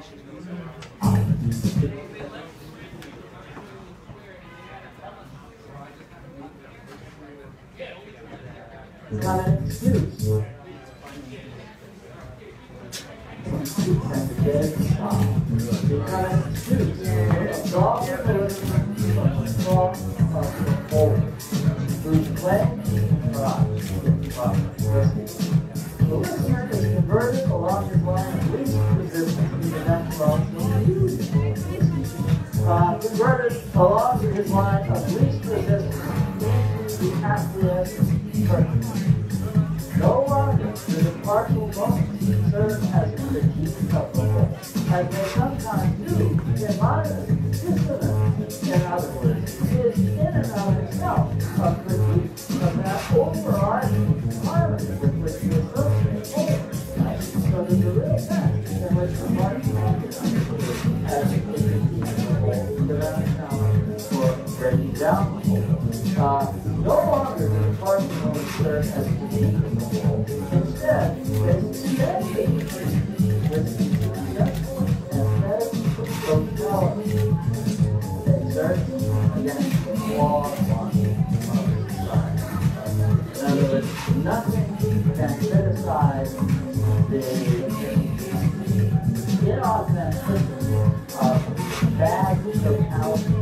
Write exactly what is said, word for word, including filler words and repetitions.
It's not an excuse. It's not an excuse. Draw your politicism from the strong of the forward. Through cleanse, right. The listener is converted along his line of least resistance to the natural uh, converted along his line of least resistance to the acquiescent purpose. No longer do the partial moments serve as a critique of the whole, as they sometimes do in modern dissonance. In other words, is in and of itself a critique of that overarching harmony with which we associate whole. So there's a real sense in which the partial moments as a critique of the whole, prevents now for breaking down the whole. Uh, no longer do the partial moments serve as a critique of the whole. Instead, they suspend it with successful aesthetic totality. They exert against the flawed one of society. In other words, nothing can criticize the inauthenticity of bad totality